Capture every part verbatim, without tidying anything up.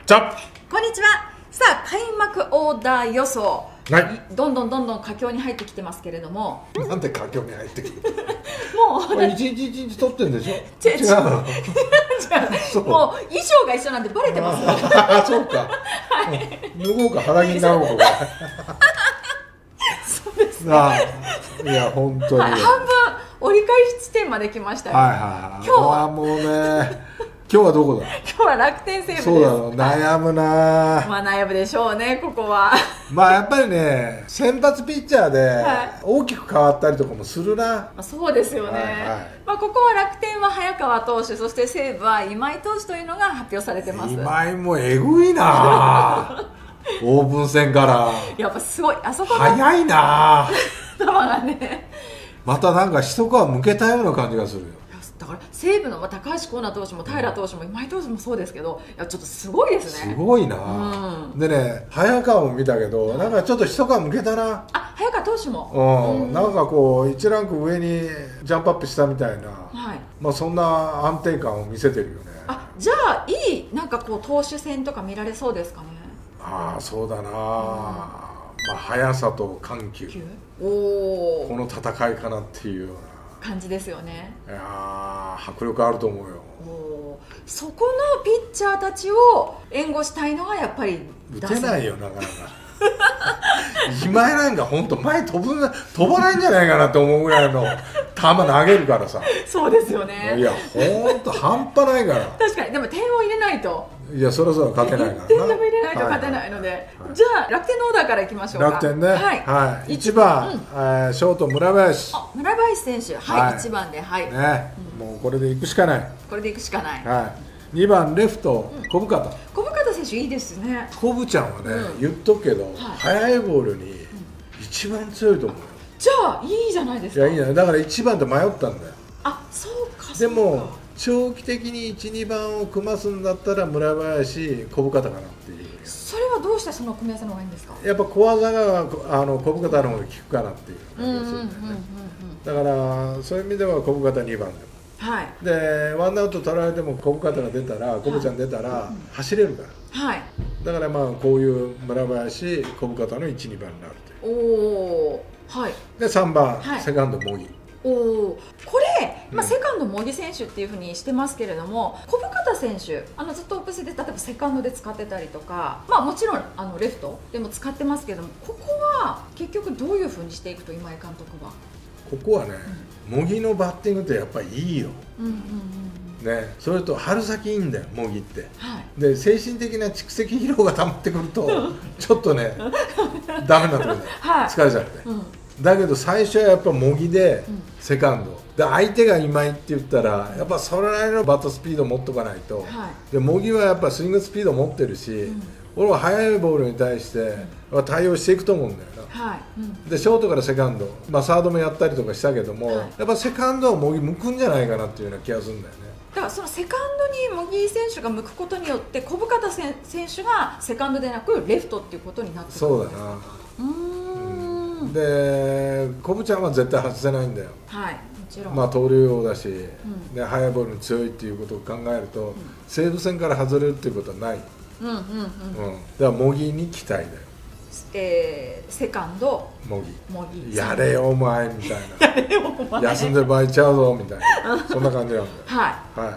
じゃこんにちは。さあ、開幕オーダー予想、 はい、 どんどんどんどん佳境に入ってきてますけれども、 なんで佳境に入ってくるもうこれ一日一日撮ってんでしょ。 違う違うの違うもう衣装が一緒なんでバレてます。 あそうか、はい、脱ごうか腹着になろうかそうですね。 あいや本当に、 はい、半分折り返し地点まで来ましたよ。 はいはいはい、 今日はもうね今日はどこだ。 今日は楽天西武です。 そうだろう、悩むな。 まあ悩むでしょうね、ここは。 まあやっぱりね、先発ピッチャーで大きく変わったりとかもするな。 まあそうですよね。 はいはい、 まあここは楽天は早川投手、そして西武は今井投手というのが発表されてます。 今井もえぐいな。オープン戦からやっぱすごい、あそこの早いな。 球がね、 またなんか一皮むけたような感じがするよ。 だから西武の高橋光成投手も平投手も今井投手もそうですけど、いやちょっとすごいですね。 すごいな、 うん、でね、早川も見たけど、なんかちょっと一皮むけたな。 あ、早川投手も、 うん、なんかこういちランク上にジャンプアップしたみたいな、 はい、まあそんな安定感を見せてるよね。 あ、じゃあいいなんかこう投手戦とか見られそうですかね。 ああそうだな、うん、まあ、速さと緩急、 おこの戦いかなっていうような感じですよね。 いや迫力あると思うよ。 おそこのピッチャーたちを援護したいのがやっぱり打てないよなかなか今井なんか本当前飛ぶ飛ばないんじゃないかなって思うぐらいの球投げるからさ。 そうですよね。 いや本当半端ないから。 確かに。でも点を入れないと、 いやそろそろ勝てないからな。 点でも入れないと勝てないので、はいはいはい、じゃあ楽天のオーダーからいきましょうか。 楽天ね、はい、はい、いちばん、うん、えー、ショート村林。 あ、村林選手、はい、はい、いちばんで、はいね、うん、もうこれでいくしかない。 これでいくしかない。 はい、にばんレフト、うん、小深田。 小深田選手いいですね。 小深ちゃんはね、うん、言っとくけど、はい、速いボールに一番強いと思うよ。 じゃあいいじゃないですか。 いやいいね、だからいちばんで迷ったんだよ。 あ、そうか。 でも長期的にいち、にばんを組ますんだったら村林、小深田かなっていう。 それはどうしてその組み合わせの方がいいんですか。 やっぱ小技があの小深田の方が効くかなっていう感じがするんだよね。だからそういう意味では小深田にばんでも、はい、でワンアウト取られても小深田が出たら、小深ちゃん出たら走れるから、はい、だからまあこういう村林、小深田のいち、にばんになるという。おー、はい、でさんばん、はい、セカンド茂木。 おお、これ、まあ、セカンド茂木選手っていうふうにしてますけれども、小深田選手、あのずっとオープン戦で例えばセカンドで使ってたりとか、まあ、もちろんあのレフトでも使ってますけども、ここは結局どういうふうにしていくと今井監督は。 ここはね、茂木、うん、のバッティングってやっぱりいいよ。ね、それと春先いいんだよ茂木って、はい、で精神的な蓄積疲労が溜まってくるとちょっとねダメになってくるんだよ、はい、疲れちゃって、うん、だけど最初はやっぱ茂木でセカンド、うん、で相手が今井って言ったらやっぱそれなりのバットスピードを持っとかないと、はい、で茂木はやっぱスイングスピードを持ってるし、うん、俺は速いボールに対して対応していくと思うんだよな、はい、うん、でショートからセカンド、まあ、サードもやったりとかしたけども、はい、やっぱセカンドは茂木向くんじゃないかなっていうような気がするんだよね。 だからそのセカンドに茂木選手が向くことによって小深田選手がセカンドでなくレフトっていうことになってくるんですか。 そうだな。うーん、で小深ちゃんは絶対外せないんだよ。はい、もちろん。まあ盗塁王だし、うん、で速いボールに強いっていうことを考えると、うん、西武戦から外れるっていうことはない。うんうんうん。うん、だから茂木に期待だよ。 えー、セカンド茂木やれよお前みたいな休んでる場合ちゃうぞみたいなそんな感じなんだよ。はい、はい、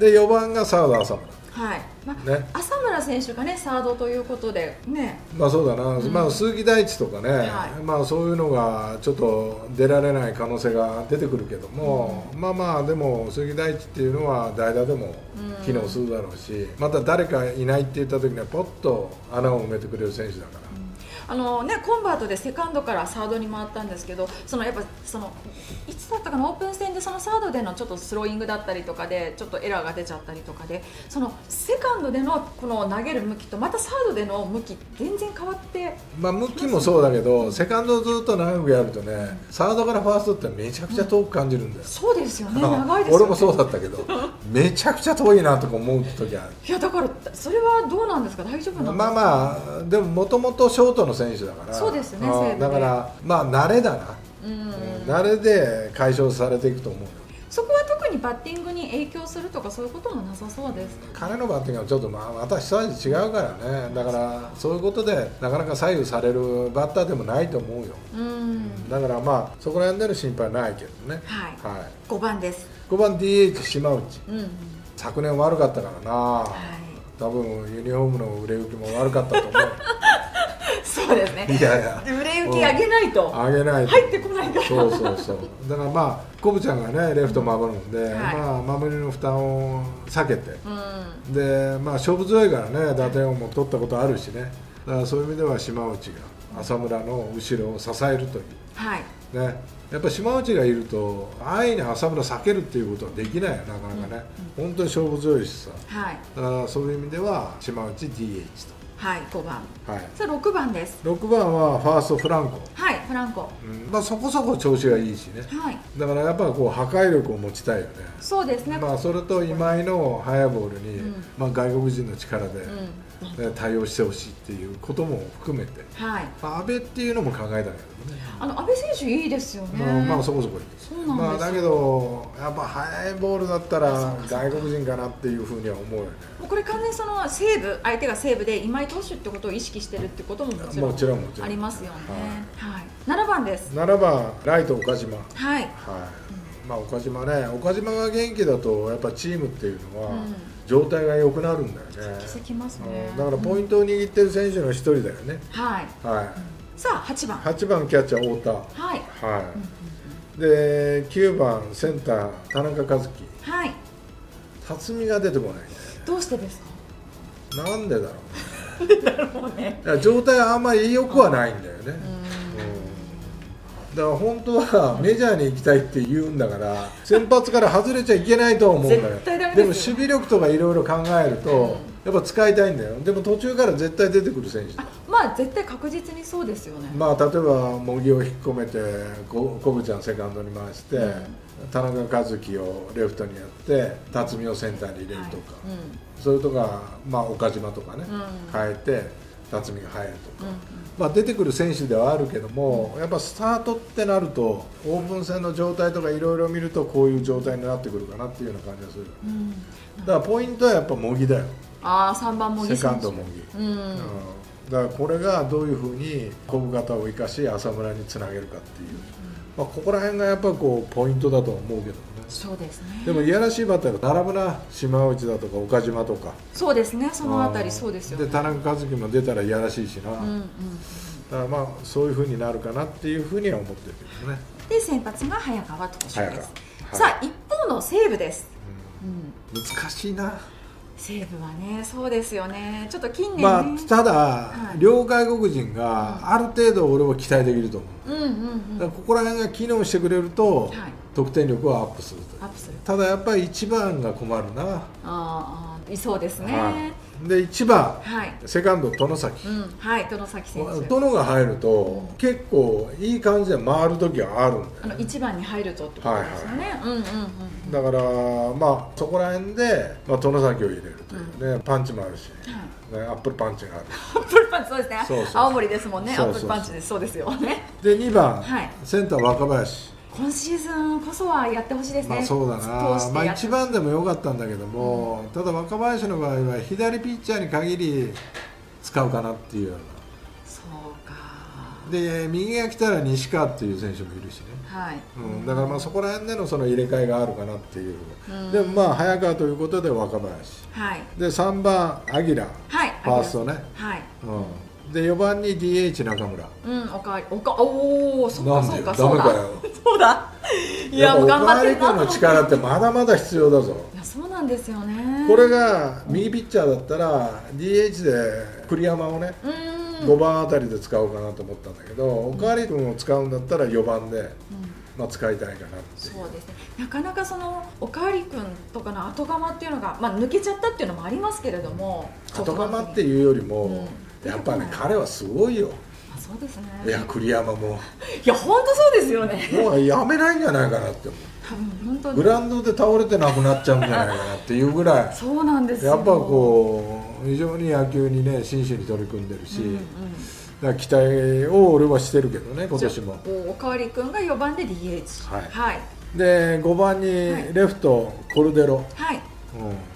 で、でよばんがサード浅村。はい、まあね、浅村選手がねサードということでね、 まあそうだな、うん、まあ鈴木大地とかね、はい、まあそういうのがちょっと出られない可能性が出てくるけども、うん、まあまあでも鈴木大地っていうのは代打でも機能するだろうし、うん、また誰かいないって言った時にはポッと穴を埋めてくれる選手だから。 あのね、コンバートでセカンドからサードに回ったんですけど、そのやっぱそのいつだったかな、オープン戦でそのサードでのちょっとスローイングだったりとかでちょっとエラーが出ちゃったりとかで、そのセカンドでのこの投げる向きとまたサードでの向き全然変わって、 まあ向きもそうだけど、セカンドをずっと長くやるとね、サードからファーストってめちゃくちゃ遠く感じるんだよ。 うん、そうですよね、長いですよね。 俺もそうだったけどめちゃくちゃ遠いなとか思う時ある。 いやだからそれはどうなんですか、大丈夫なんですか。 まあまあでももともとショートの選手だから。 そうですね、 だからまあ慣れだな、うん、慣れで解消されていくと思うよ。 そこは特特にバッティングに影響するとかそういうこともなさそうです。 彼のバッティングはちょっとまあまた一味違うからね。だからそういうことでなかなか左右されるバッターでもないと思うよ。うん、だからまあそこら辺での心配はないけどね。 はい、はい、ごばんです。 ごばん ディーエイチ 島内、うん、昨年悪かったからな、はい、多分ユニフォームの売れ行きも悪かったと思う。 そうですね。 いやいや、 売れ行き上げないと上げないと入ってこないから。 そうそうそう。だからまあコブちゃんがねレフト守るんで、うん、はい、まあ守りの負担を避けて、うん、でまあ勝負強いからね打点をも取ったことあるしね。だからそういう意味では島内が浅村の後ろを支えるという。はい。ね。やっぱり島内がいると安易に浅村避けるっていうことはできないよなかなかね、うんうん、本当に勝負強いしさ、はい、だからそういう意味では島内 ディーエイチ と。 はい、ごばん。はい。さあろくばんです。 ろくばんはファーストフランコ。 はい、フランコ。 うん、まあそこそこ調子がいいしね。はい。だからやっぱこう破壊力を持ちたいよね。 そうですね。 まあそれと今井の速いボールに、うん、まあ外国人の力で、うん、対応してほしいっていうことも含めて。はい。阿部っていうのも考えたけどね。 あの阿部選手いいですよね。 うん、まあそこそこいい。 そうなんです。 まあだけどやっぱ速いボールだったら外国人かなっていうふうには思うよね。 もうこれ完全にその西武相手が西武で今井投手ってことを意識してるってことももちろんもちろんもちろんありますよね。はい。はい、ななばんです。 ななばんライト岡島。 はい。はい。 うん、まあ岡島ね、岡島が元気だとやっぱチームっていうのは、うん、状態が良くなるんだよね。 気づきますね。 だからポイントを握ってる選手の一人だよね。 はい。はい。うん、さあはちばん。 はちばんキャッチャー太田。はい。はい。うん、できゅうばんセンター田中和樹。はい。辰巳が出てこないね。 どうしてですか。 なんでだろう。なんでだろうね。 状態はあんまり良くはないんだよね。うん、だから本当はメジャーに行きたいって言うんだから先発から外れちゃいけないと思うんだよ。でも守備力とかいろいろ考えると、うん、やっぱ使いたいんだよ。でも途中から絶対出てくる選手だ。 まあ絶対確実にそうですよね。 まあ例えば茂木を引っ込めてコブちゃんセカンドに回して、うん、田中和樹をレフトにやって辰巳をセンターに入れるとか、はい、うん、それとか、まあ、岡島とかね、うん、変えて辰巳が入るとか、うん、まあ、出てくる選手ではあるけども、うん、やっぱスタートってなるとオープン戦の状態とかいろいろ見るとこういう状態になってくるかなっていうような感じがする、うん、だからポイントはやっぱ茂木だよ。 ああさんばん茂木セカンド茂木、うん、うん、だからこれがどういうふうに小深田を生かし浅村につなげるかっていう、うん、まあ、ここら辺がやっぱこうポイントだと思うけどね。 そうですね。 でもいやらしいバッターが並ぶな、島内だとか岡島とか。 そうですね、そのあたりそうですよね。 で田中和樹も出たらいやらしいしな、うんうん、だからまあそういうふうになるかなっていうふうには思ってるけどね。 で先発が早川投手です。はい、さあ一方の西武です、 うんうん、難しいな。 西武はね、そうですよね。ちょっと近年ね、 まあ、ただ、はい、両外国人がある程度俺は期待できると思う。うんうんうん、だからここら辺が機能してくれると、はい、得点力はアップすると。アップする。ただやっぱりいちばんが困るな。ああ、いそうですね。 はい、でいちばん、はい、セカンド外崎、 うん、はい、外崎選手。 殿が入ると、うん、結構いい感じで回る時はあるんだよ、ね。 あのいちばんに入るとってことですよね。うんうんうん。 だからまあそこら辺で、まあ、殿崎を入れるというね、うん、パンチもあるし、はい、ね、アップルパンチがある。 アップルパンチ、そうですね。そうそうそう、青森ですもんね。アップルパンチです。そうですよね。 でにばん、はい、センター若林。 今シーズンこそはやってほしいですね。 まあそうだな。まあいちばんでも良かったんだけども、うん、ただ若林の場合は左ピッチャーに限り使うかなっていうような。 そうか。 で右が来たら西川っていう選手もいるしね。はい。うん、だからまあそこら辺でのその入れ替えがあるかなっていう。うん、でもまあ早川ということで若林。はい。でさんばんアギラ。はい。ファーストね。はい。うん。でよばんに ディーエイチ 中村。うん、おかわり、おか、おお、そうかそうかそうだ。ダメかよ。そうだ。いやもう頑張ってるな。おかわり君の力ってまだまだ必要だぞ。 いやそうなんですよね。 これが右ピッチャーだったら ディーエイチ で栗山をね、ごばんあたりで使おうかなと思ったんだけど、おかわり君を使うんだったらよばんで、うん、まあ使いたいかなっていう。 そうですね。なかなかそのおかわり君とかの後釜っていうのが、まあ抜けちゃったっていうのもありますけれども、 後釜っていうよりも。うん、やっぱね、彼はすごいよ。 あ、そうですね。 いや、栗山も。 いや、本当そうですよね。 もうやめないんじゃないかなって思う。多分本当に。グラウンドで倒れてなくなっちゃうんじゃないかなっていうぐらい。 そうなんですよ。 やっぱこう非常に野球にね真摯に取り組んでるし、うんうん、だから期待を俺はしてるけどね今年も。 おかわり君がよばんで ディーエイチ。はい。はい。 でごばんにレフト、コルデロ、 はい、 うん、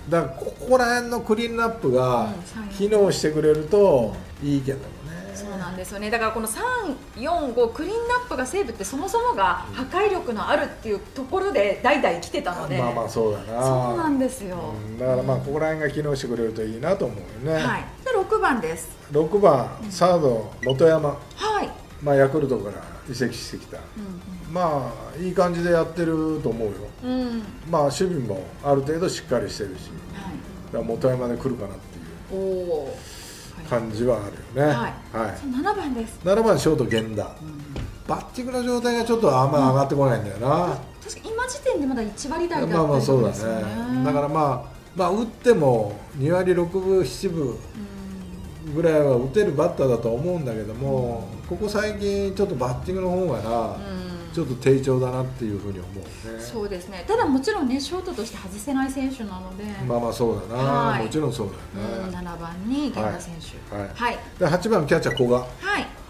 だからここら辺のクリーンアップが機能してくれるといいけどね。 そうなんですよね。だからこのさん、よん、ごクリーンアップが西武ってそもそもが破壊力のあるっていうところで代々来てたので、 まあまあそうだな。 そうなんですよ、 うん、だからまあここら辺が機能してくれるといいなと思うよね。 はい、でろくばんです。 ろくばんサード本山、 はい、 まあヤクルトから移籍してきた、うんうん、まあいい感じでやってると思うよ、うん、まあ守備もある程度しっかりしてるし、はい、だから本山で来るかなっていうお感じはあるよね。はい、はい、 ななばんです。 ななばんショート源田、うん、バッティングの状態がちょっとあんまり上がってこないんだよな、うん、 確か今時点でまだいちわり台だったりとかですよね。 まあまあそうだね。だからまあまあ打ってもにわりろくぶななぶぐらいは打てるバッターだとは思うんだけども、うん、ここ最近ちょっとバッティングの方がな、うん、ちょっと低調だなっていうふうに思うね。 そうですね。ただもちろんねショートとして外せない選手なので、 まあまあそうだな、はい、もちろんそうだよね、 うん、ななばんに源田選手、 はい、はい、ではちばんキャッチャー古賀、はい、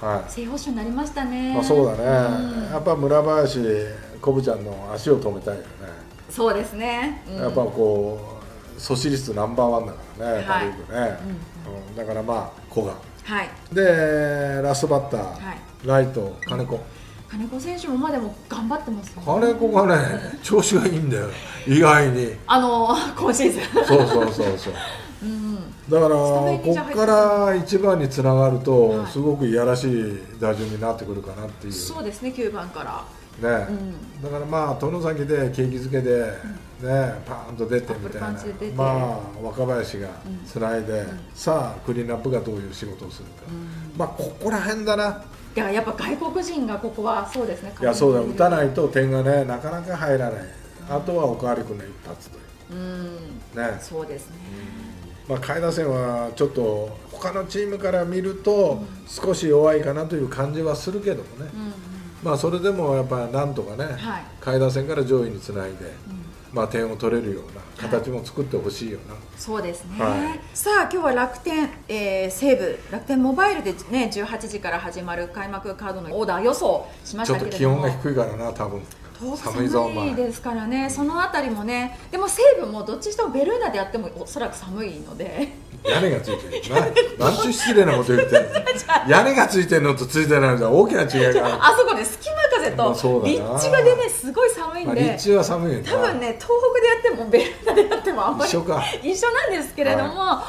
はい、正捕手になりましたね。 まあそうだね、うん、やっぱ村林コブちゃんの足を止めたいよね。 そうですね、 うん、やっぱこう阻止率ナンバーワンだからね、パ・リーグね、はい、うんうん、だからまあ古賀、はい、でラストバッター、はい、ライト金子、 金子選手もまでも頑張ってますよね。 金子がね調子がいいんだよ意外に、 あの今シーズンそうそうそうそう、うん、だからここからいちばんにつながるとすごくいやらしい打順になってくるかなっていう。 そうですね、きゅうばんからね、うん、だからまあ外崎で景気づけで、うん、ね、パーンと出てみたいな、まあ若林がつないで、うん、さあクリーンアップがどういう仕事をするか、うん、まあここら辺だな。 いや、やっぱ外国人がここはそうですね。 いやそうだ、打たないと点がねなかなか入らない、あとはおかわり君の一発という、うん、ね、そうですね、うん、まあ下位打線はちょっと他のチームから見ると少し弱いかなという感じはするけどもね、うん、まあそれでもやっぱりなんとかね、はい、下位打線から上位につないで、うん、まあ点を取れるような形も作ってほしいよな、はい、 そうですね、はい、さあ今日は楽天、えー、西武楽天モバイルでねじゅうはちじから始まる開幕カードのオーダー予想しましたけれども、 ちょっと気温が低いからな、多分寒いぞ、寒いですからね、そのあたりもね、でも西武もどっちにしてもベルーナでやってもおそらく寒いので屋根がついてるな、なんちゅう失礼なこと言ってるの屋根がついてるのとついてないのは大きな違いがある。 あそこで隙間風と立地がでねすごい寒いんで、 まあ、立地は寒いよね、 多分ね東北でやってもベルーナでやってもあんまり一緒か一緒なんですけれども、はい、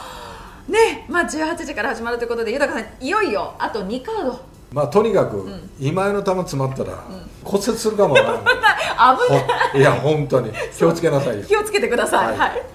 ね、まあじゅうはちじから始まるということで、豊さんいよいよあとにカード、 まあとにかく、うん、今井の球詰まったら、うん、骨折するかもわからない。 危ない。 いや本当に気をつけなさいよ。 気をつけてください。はい、はい